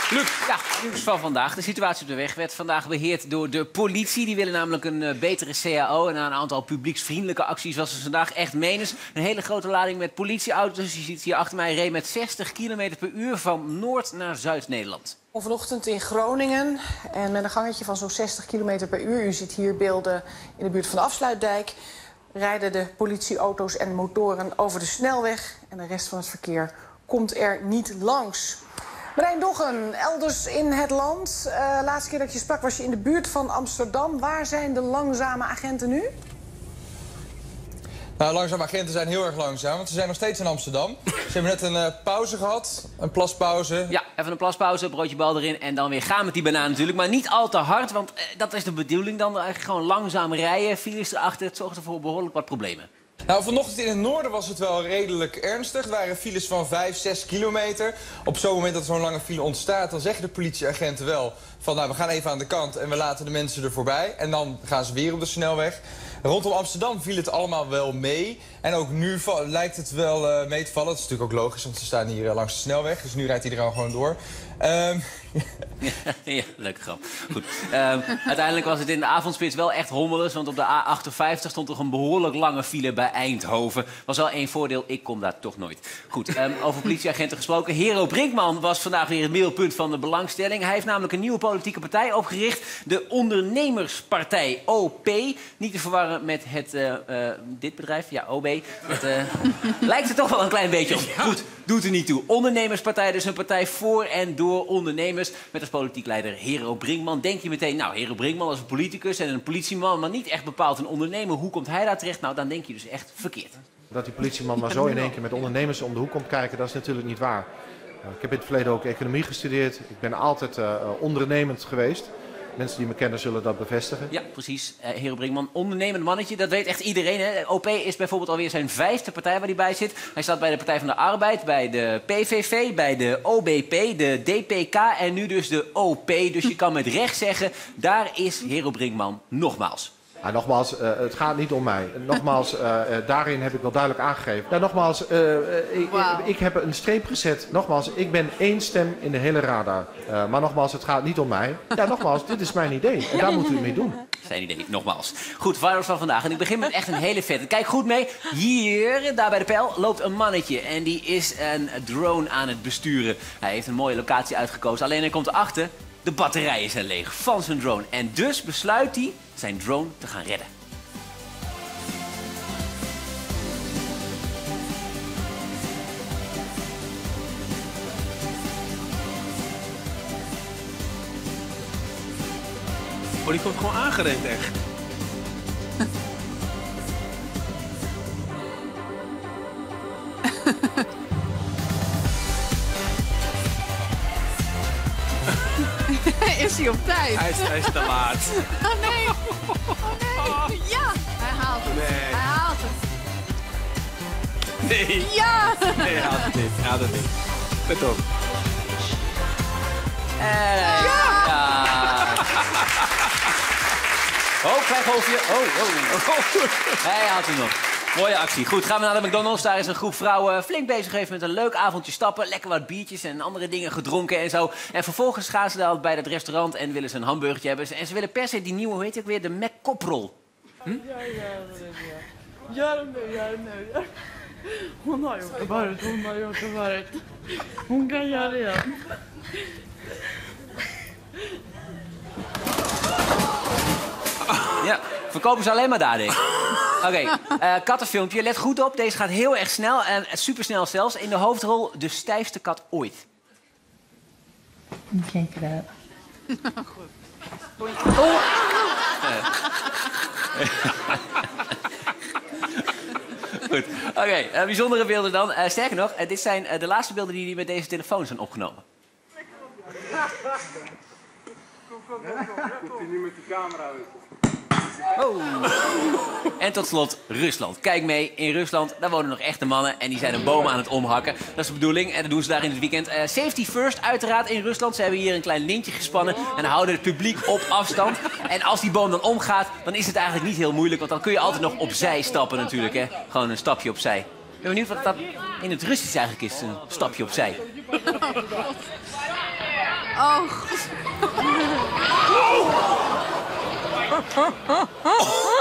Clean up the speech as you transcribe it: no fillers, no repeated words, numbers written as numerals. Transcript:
Luc. Ja, nieuws van vandaag. De situatie op de weg werd vandaag beheerd door de politie. Die willen namelijk een betere CAO. En na een aantal publieksvriendelijke acties was er vandaag echt menens. Een hele grote lading met politieauto's. Je ziet hier achter mij reed met 60 km per uur van Noord naar Zuid-Nederland. Vanochtend in Groningen en met een gangetje van zo'n 60 km per uur. U ziet hier beelden in de buurt van de Afsluitdijk. Rijden de politieauto's en motoren over de snelweg. En de rest van het verkeer komt er niet langs. Marijn Doggen, elders in het land. Laatste keer dat je sprak was je in de buurt van Amsterdam. Waar zijn de langzame agenten nu? Nou, langzame agenten zijn heel erg langzaam, want ze zijn nog steeds in Amsterdam. Ze hebben net een pauze gehad, een plaspauze. Ja, even een plaspauze, broodje bal erin en dan weer gaan met die banaan natuurlijk. Maar niet al te hard, want dat is de bedoeling dan. Eigenlijk gewoon langzaam rijden, files erachter. Het zorgt ervoor behoorlijk wat problemen. Nou, vanochtend in het noorden was het wel redelijk ernstig. Er waren files van 5, 6 kilometer. Op zo'n moment dat zo'n lange file ontstaat, dan zeggen de politieagenten wel van nou, we gaan even aan de kant en we laten de mensen er voorbij. En dan gaan ze weer op de snelweg. Rondom Amsterdam viel het allemaal wel mee. En ook nu lijkt het wel mee te vallen. Dat is natuurlijk ook logisch, want ze staan hier langs de snelweg. Dus nu rijdt iedereen gewoon door. Ja, leuke grap. Goed. Uiteindelijk was het in de avondspits wel echt hommeles. Want op de A58 stond toch een behoorlijk lange file bij Eindhoven. Was wel één voordeel, ik kom daar toch nooit. Goed, over politieagenten gesproken. Hero Brinkman was vandaag weer het middelpunt van de belangstelling. Hij heeft namelijk een nieuwe politieke partij opgericht. De Ondernemerspartij OP. Niet te verwarren met dit bedrijf, ja, OB. Lijkt er toch wel een klein beetje op. Goed, doet er niet toe. Ondernemerspartij, dus een partij voor en door ondernemers. Met als politiek leider Hero Brinkman. Denk je meteen, nou, Hero Brinkman is een politicus en een politieman, maar niet echt bepaald een ondernemer. Hoe komt hij daar terecht? Nou, dan denk je dus echt verkeerd. Dat die politieman maar zo in één keer met ondernemers om de hoek komt kijken, dat is natuurlijk niet waar. Ik heb in het verleden ook economie gestudeerd. Ik ben altijd ondernemend geweest. Mensen die me kennen zullen dat bevestigen. Ja, precies. Hero Brinkman, ondernemend mannetje, dat weet echt iedereen. Hè? OP is bijvoorbeeld alweer zijn 5e partij waar hij bij zit. Hij staat bij de Partij van de Arbeid, bij de PVV, bij de OBP, de DPK en nu dus de OP. Dus je kan met recht zeggen, daar is Hero Brinkman nogmaals. Ja, nogmaals, het gaat niet om mij. Nogmaals, daarin heb ik wel duidelijk aangegeven. Ja, nogmaals, ik heb een streep gezet. Nogmaals, ik ben één stem in de hele radar. Maar nogmaals, het gaat niet om mij. Ja, nogmaals, dit is mijn idee. En daar moet u het mee doen. Zijn idee, nogmaals. Goed, virus van vandaag. En ik begin met echt een hele vette. Kijk goed mee. Hier, daar bij de pijl, loopt een mannetje. En die is een drone aan het besturen. Hij heeft een mooie locatie uitgekozen. Alleen hij komt erachter, de batterijen zijn leeg van zijn drone. En dus besluit hij zijn drone te gaan redden. Oh, die komt gewoon aangerend, echt. Is hij op tijd? Hij is te laat. Oh nee! Oh nee! Ja! Hij haalt het. Nee. Hij haalt het. Nee. Ja! Nee, hij haalt het niet. Hij haalt het niet. Let op. Oh, klein golfje. Oh. Hij haalt hem nog. Mooie actie. Goed, gaan we naar de McDonald's. Daar is een groep vrouwen flink bezig geweest met een leuk avondje stappen. Lekker wat biertjes en andere dingen gedronken en zo. En vervolgens gaan ze daar bij dat restaurant en willen ze een hamburgertje hebben. En ze willen per se die nieuwe, hoe heet het ook weer, de McCoprol. Ja. Hon har gjort det förut. Hon kan göra det igen. Ja, verkopen ze alleen maar daar, denk ik. Oké, kattenfilmpje. Let goed op, deze gaat heel erg snel en supersnel zelfs. In de hoofdrol de stijfste kat ooit. Kijk daar. Oh. Goed, oké, bijzondere beelden dan. Sterker nog, dit zijn de laatste beelden die met deze telefoon zijn opgenomen. Komt hij nu met de camera uit? Oh. En tot slot Rusland. Kijk mee, in Rusland daar wonen nog echte mannen en die zijn een boom aan het omhakken. Dat is de bedoeling en dat doen ze daar in het weekend. Safety first uiteraard in Rusland. Ze hebben hier een klein lintje gespannen en houden het publiek op afstand. En als die boom dan omgaat, dan is het eigenlijk niet heel moeilijk, want dan kun je altijd nog opzij stappen natuurlijk. Hè? Gewoon een stapje opzij. Ik ben benieuwd wat dat in het Russisch eigenlijk is, een stapje opzij. Oh.